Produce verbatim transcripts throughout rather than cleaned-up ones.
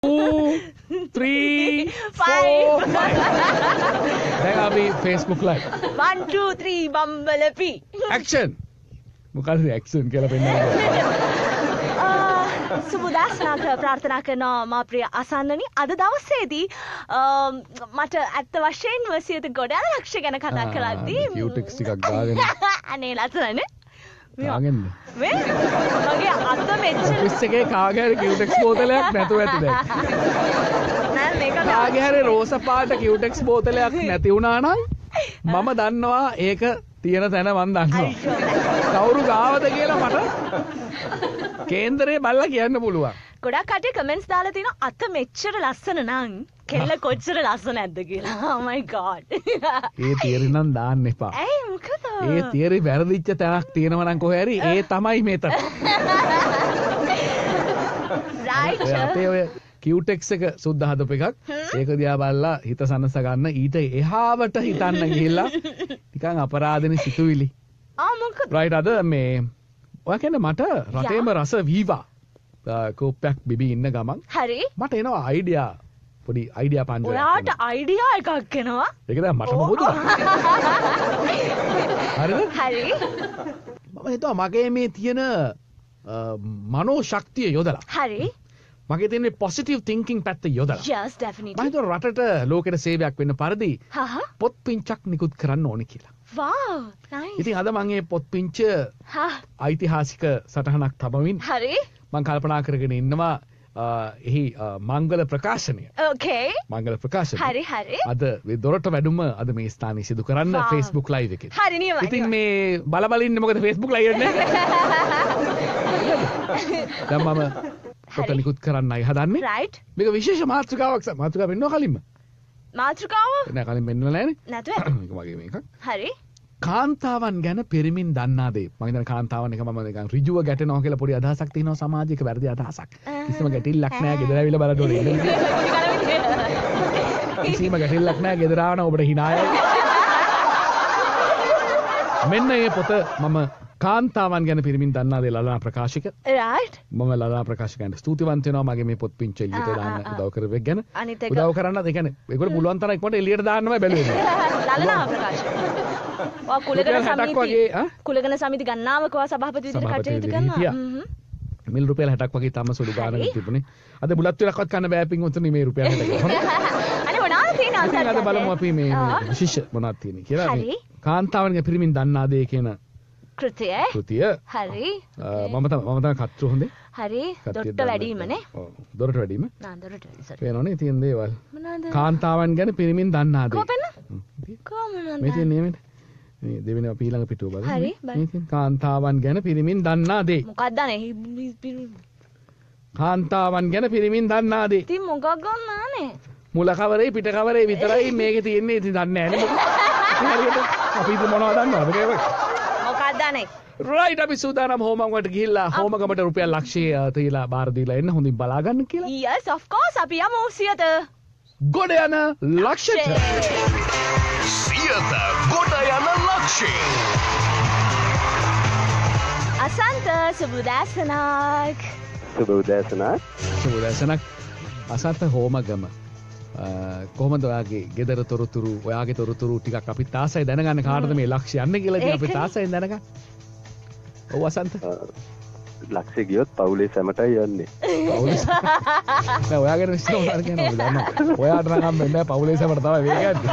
three, five. four, five. Then I'll be Facebook live. One, two, three, Bumblebee. Action. මොකද action කියලා පෙන්නනවා. සුබදාස්නාක ප්‍රාර්ථනා කරනවා මා ප්‍රිය අසන්නනි අද දවසේදී මට ඇත්ත වශයෙන්ම සියත ගොඩාක් ලක්ෂ ගැන කතා කරද්දී කියුටෙක්ස් ටිකක් දාගෙන අනේ ලස්සනනේ දාගෙන මේ මගේ අත මෙච්චර ඔෆිස් එකේ කාගේ හරි කියුටෙක්ස් බෝතලයක් නැතුව ඇති දැන් නෑ මේක කාගේ හරි රෝස පාට කියුටෙක්ස් බෝතලයක් නැති වුණා නම් මම දන්නවා ඒක තියෙන තැන මම දන්නවා කවුරු ගාවද කියලා මට කේන්දරේ බලලා කියන්න පුළුවන්. ගොඩක් කටේ කමෙන්ට්ස් දාලා තිනවා අත මෙච්චර ලස්සන නම් කෙල්ල කොච්චර ලස්සන නැද්ද කියලා. Oh my god. ඒ තියරි නම් දාන්න එපා. ඇයි මොකද? ඒ තියරි වැරදිච්ච තැනක් තියෙනවා නම් කොහේ හරි ඒ තමයි මෙතන. right. අපේ ඔය කියුටෙක්ස් එක සුද්ධ හදපු එකක්. ඒක දිහා බලලා හිත සනස ගන්න ඊට එහාවට හිතන්න ගිහිල්ලා නිකන් අපරාධනේ සිතුවිලි. ආ මොකද? right අද මේ ඔයා කියන්නේ මට රටේම රස වීවා කෝප්පයක් බිබී ඉන්න ගමන් හරි මට එනවා අයිඩියා පොඩි අයිඩියා පංජරයක් ඔයාට අයිඩියා එකක් එනවා ඒක දැන් මටම හොදුනා හරිද හරි මම හිතුවා මගේ මේ තියෙන මනෝ ශක්තිය යොදලා හරි මගේ තියෙන පොසිටිව් තින්කින් පැත්ත යොදලා yes definitely මම හිතුවා රටට ලෝකෙට සේවයක් වෙන්න පරිදි හහ පොත් පිංචක් නිකුත් කරන්න ඕනි කියලා wow nice ඉතින් අද මම මේ පොත් පිංච හා ඓතිහාසික සටහනක් තබමින් හරි මම කල්පනා කරගෙන ඉන්නවා එහි මංගල ප්‍රකාශනය okay මංගල ප්‍රකාශනය හරි හරි අද මේ දොරට වැඩුම අද මේ ස්ථානයේ සිදු කරන්න Facebook live එකේ හරි නියමයි ඉතින් මේ බල බල ඉන්නේ මොකද Facebook live එක නැහැ දැන් මම පොත නිකුත් කරන්නයි හදන්නේ right මේක විශේෂ මාතෘකාවක් මාතෘකාව වෙන්නව කලින්ම මාතෘකාව නෑ කලින් වෙන්නව නැහැනේ නැතුව මේක වගේ මේකක් හරි කාන්තාවන් ගැන පෙරමින් දන්නා දේ මම හිතන කාන්තාවන් එක මම නිකන් ඍජුව ගැටෙනවා කියලා පොඩි අදහසක් තියෙනවා සමාජයක වැරදි අදහසක් කිසිම ගැටිල්ලක් නැහැ ගෙදර ඇවිල්ලා බලන්න ඕනේ කිසිම ගැටිල්ලක් නැහැ ගෙදර ආවන ඔබට hinaයයි මෙන්න මේ පොත මම කාන්තාවන් ගැන පිරිමින් දන්නා දේ ලලනා ප්‍රකාශික right මම ලලනා ප්‍රකාශකයන්ට ස්තුතිවන්ත වෙනවා මගේ මේ පොත් පිංච එළියට දාන්න උදව් කරපෙක් ගැන අනිත් එක උදව් කරන්නත් ඒ කියන්නේ ඒකට පුළුවන් තරම් ඉක්මනට එළියට දාන්නමයි බැලුවේ ලලනා ප්‍රකාශක ඔය කුලගණ සමිති කුලගණ සමිති ගණනාවක ඔය සභාපති විදිහට කටයුතු කරනවා මිල් රුපියල් හැටක් වගේ තම සුළු ගානක් තිබුණේ අද බුලත් විලක්වත් කන්න බෑ පින් උතුනේ මේ රුපියල් හැටක අනේ මොනවද තියෙනවද අද බලමු අපි මේ විශේෂ මොනවද තියෙන්නේ කියලා මේ කාන්තාවන්ගේ පිරිමින් දන්නා දේ කියන කෘතිය කෘතිය හරි මම තමයි මම තමයි කච්චු හොඳේ හරි දොට්ට වැඩිමනේ ඔව් දොරට වැඩිම නා දොරට වැඩි සර් පේනවනේ තියෙන දේවල් මොනවද කාන්තාවන් ගැන පිරිමින් දන්නා දේ කොපෙන්න කොහොමද මේ තියෙන්නේ මේ මේ දෙවෙනි අපි ඊළඟ පිටුව බලමු හරි මේ තියෙන කාන්තාවන් ගැන පිරිමින් දන්නා දේ මොකක්ද නේ කාන්තාවන් ගැන පිරිමින් දන්නා දේ ඉතින් මොකක් ගන්නානේ මුල කවරේ පිට කවරේ විතරයි මේකේ තියෙන්නේ ඉතින් දන්නේ නැහැ නේ මොකද අපි ඉතින් මොනවද දන්නවද මේක මොකක්ද නේ රයිට් අපි සූදානම් හෝමම් වලට ගිහිල්ලා හෝමගමට රුපියල් ලක්ෂය තියලා බාර දීලා එන්න හොඳින් බලා ගන්න කියලා yes of course අපි යමු සියත ගොඩ යන ලක්ෂයට සියත ගොඩ යන ලක්ෂය අසන්ත සුබදෑසනක් සුබදෑසනක් සුබදෑසනක් අසන්ත හෝමගම කොහොමද ඔයාගේ ගෙදර තොරතුරු ඔයාගේ තොරතුරු ටිකක් අපි තාසයි දැනගන්න කාටද මේ ලක්ෂය යන්නේ කියලා ඉතින් අපි තාසයෙන් දැනගන්න. ඔව් අසන්ත. ලක්ෂය ගියොත් පවුලේ සැමටයි යන්නේ. පවුලේ නෑ ඔයාගේ විශ්වාස උනාර කියනවා අපි දන්නවා. ඔයාට නම් හම්බෙන්නේ නෑ පවුලේ සැමට තමයි මේ යන්නේ.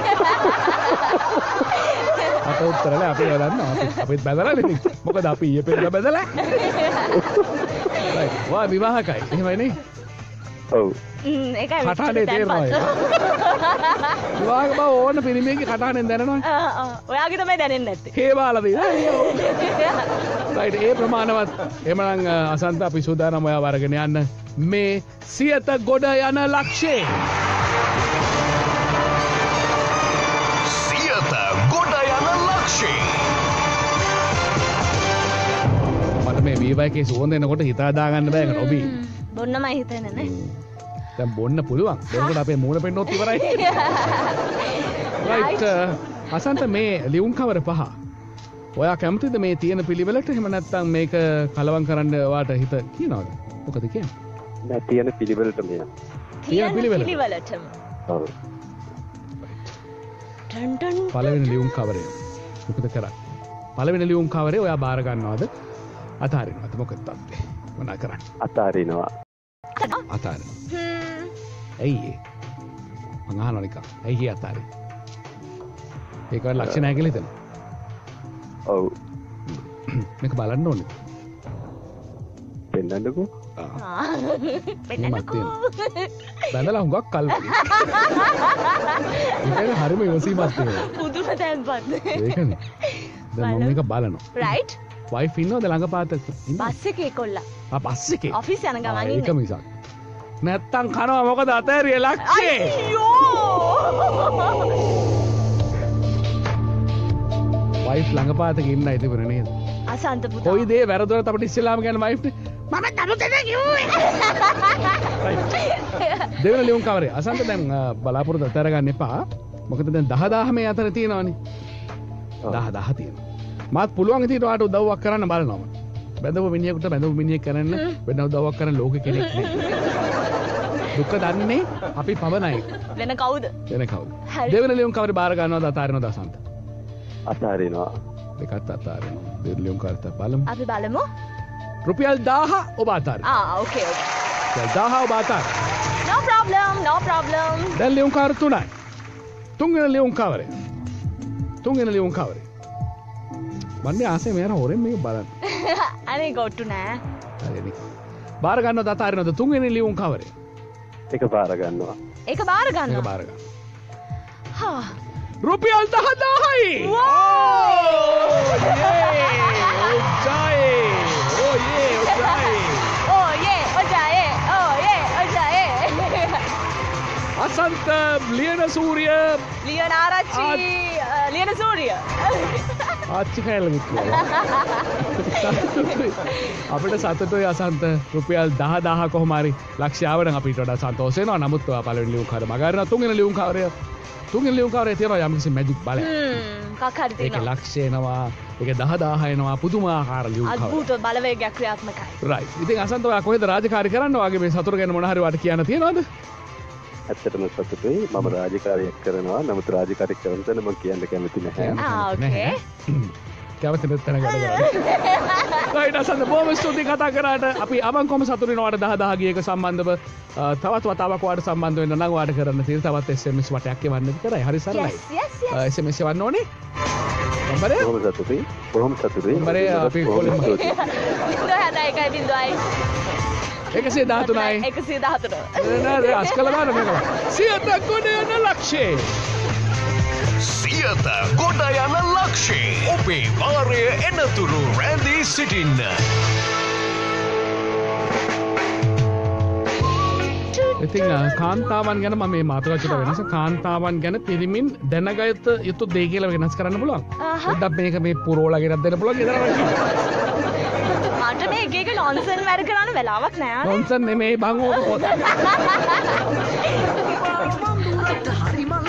අපේ උත්තරනේ අපි දන්නවා. අපිත් බැදලා ඉතින්. මොකද අපි ඊයේ පෙරේද බැදලා. right. වා විවාහකයි. එහෙමයි නේ? ඔව්. ඒකයි කටහඬේ තේරෙනවා ඒක. විවාහක බව ඕන පිරිමියෙක්ගේ කටහඬෙන් දැනනවා. ආ ආ ඔයාගේ තමයි දැනෙන්නේ නැත්තේ. හේවාලා තියෙනවා. right ඒ ප්‍රමාණවත් එමනම් අසන්ත අපි සූදානම් ඔයාව අරගෙන යන්න මේ සියත ගොඩ යන ලක්ෂේ. සියත ගොඩ යන ලක්ෂේ. මට මේ වීවයිකේ සුවඳ එනකොට හිතා දාගන්න බෑ ඒක ඔබි. බොන්නමයි හිතන්නේ නේ. දැන් බොන්න පුළුවන්. බොන්නකොට අපේ මූණ පෙන්නොත් ඉවරයි. right අසන්ත මේ ලියුම් කවර පහ. ඔයා කැමතිද මේ තියෙන පිළිවෙලට එහෙම නැත්නම් මේක කලවම් කරන්න ඔයාට හිත කියනවද? මොකද කියන්නේ? නෑ තියෙන පිළිවෙලට මෙයා. තියෙන පිළිවෙල. පිළිවෙලටම. ඔව්. ටන් ටන් පළවෙනි ලියුම් කවරේ. මොකද කරන්නේ? පළවෙනි ලියුම් කවරේ ඔයා බාර ගන්නවද? අතාරිනවද? මොකද තත්ත්වය? මොනා කරන්නේ? අතාරිනවා. අතාරිනවා. හ්ම්. ඇයි ඒ? මං අහනවා නිකන්. ඇයි ඒ අතාරින්නේ? ඒක ලක්ෂණ නැහැ කියලා හිතනවා. ඔව්. මේක බලන්න ඕනේ. පෙන්නන්නකෝ. ආ. පෙන්නන්නකෝ. බැඳලා හුඟක් කල් වගේ. ඒක හරිම ඉවසීමක් තියෙනවා. පුදුම තැන්පත්. ඒකනේ. දැන් මම මේක බලනවා. රයිට්. වයිෆ් ඉන්නවද ළඟ පාත? බස් එකේ කොල්ලා. ආ බස් එකේ. ඔෆිස් යන ගමන් ඒක ඉන්නේ. මිසක්. නැත්තම් කනවා මොකද අතෑරිය ලක්ෂේ. අයියෝ. වයිෆ් ළඟ පාතක ඉන්නයි තිබුණේ නේද? අසන්ත පුතා. කොයි දේ වැරදුනත් අපිට ඉස්සෙල්ලාම කියන්නේ වයිෆ් නේ. මම නමුතද කිව්වේ. දෙවෙනි ලියුම් කවරේ. අසන්ත දැන් බලාපොරොත්තු අතර ගන්න එපා. මොකද දැන් දහ දහ මේ අතර තියෙනවනේ. දහ දහ තියෙනවා. මාත් පුළුවන් ඉතින් ඔයාට උදව්වක් කරන්න බලනවා. බැඳපු මිනිහෙකුට බැඳපු මිනිහෙක් කරන්න වෙන උදව්වක් කරන්න ලෝකෙ කෙනෙක් නෑ. දුක දන්නේ අපි පවණයි. වෙන කවුද? වෙන කවුද? හරි. දෙවෙනි ලියුම් කවරේ බාර ගන්නවද අතාරිනවද අසන්ත? අතාරිනවා. දෙකත් අතාරිනවා. දෙවෙනි ලියුම් කවරට බලමු. අපි බලමු. රුපියල් දහය ඔබ අතාරිනවා. ආ ඕකේ ඕකේ. රුපියල් දහය ඔබ අතාරිනවා. no problem no problem. දැන් ලියුම් කවර තුනයි. තුන්වෙනි ලියුම් කවරේ. තුන්වෙනි ලියුම් කවරේ. මන්නේ ආසේ මෙයාට හොරෙන් මේක බලන්න. අනේ ගොට්ටු නෑ. හරිනේ. බාර ගන්නවද අතාරිනවද තුන්වෙනි ලියුම් කවරේ? ඒක බාර ගන්නවා. ඒක බාර මේක ගන්නවා. බාර ගන්න. හා. රුපියල් දහ දහයි. ඔජායේ. ඕ යේ ඔජායේ. ඕ යේ ඔජායේ. ඕ යේ ඔජායේ. අසන්ත ලියන සූරිය ලියන ආරච්චි ලියන සූරිය. ආච්චි කැලමුත් අපිට සතුටුයි අසන්ත රුපියල් දහ දහ කොහොම හරි ලක්ෂයාවන අපිට වඩා සන්තෝෂ වෙනවා. නමුත් ඔයා පළවෙනි ලියුම් කවරේ මගහරිනවා. තුන්වෙනි ලියුම් කවරේ තුන්වෙනි ලියුම් කවරේ තියෙනවා යම්කිසි මැජික් බලයක්. හ්ම් කක් හරි ඒකේ තියෙනවා. ලක්ෂ එනවා. ඒකේ දහ දහ එනවා. පුදුමාකාර ලියුම් කවරේ. අද්භූත බලවේගයක් ක්‍රියාත්මකයි. රයිට්. ඉතින් අසන්ත ඔයා කොහෙද රාජකාරී කරන්න? ඔයාගේ මේ සතුට ගැන මොන හරි ඔයාට කියන්න තියෙනවද? ඇත්තටම සතුටුයි. මම රාජකාරියක් කරනවා. නමුත් රාජකාරිය කරන තැන මම කියන්න කැමති නැහැ. ආ ඕකේ. කැමති නැත්නම් ගඩ ගන්න. රයිට් අසන්ත බොහොම ස්තුතියි කතා කරාට. අපි අවංකවම සතුටු වෙනවා දහ දහ ගියක සම්බන්ධව. තවත් වතාවක් ඔයාලට සම්බන්ධ වෙන්න නම් ඔයාලට කරන්න තියෙන තවත් එස් එම් එස් වටයක් එවන්න කරයි. හරි සරලයි. yes yes yes. S M S එවන්න ඕනේ. නම්බරය බොහොම සතුටුයි. බොහොම සතුටුයි. නම්බරය අපි කොලින් බිංදුව හතයි එකයි බිංදුවයි. එකසිය දහතුනයි. එකසිය දහතුන. නෑ අස්කල බලන්න මේක. සියත ගොඩ යන ලක්ෂේ. සියත ගොඩ යන ලක්ෂේ. ඔබේ වාරය එනතුරු රැඳී සිටින්න. ඉතින් කාන්තාවන් ගැන මම මේ මාතෘකාවට වෙනස කාන්තාවන් ගැන පිරිමින් දැනගත යුතු දේ කියලා වෙනස් කරන්න පුළුවන්. පොඩ්ඩක් මේක මේ පුරෝලා ගෙනත් දෙන්න පුළුවන් ගෙදර වගේ. මට මේ එක එක නොන්සන් වැඩ කරන්න වෙලාවක් නෑ. නොන්සන් නෙමෙයි බං ඕක පොත. හරිම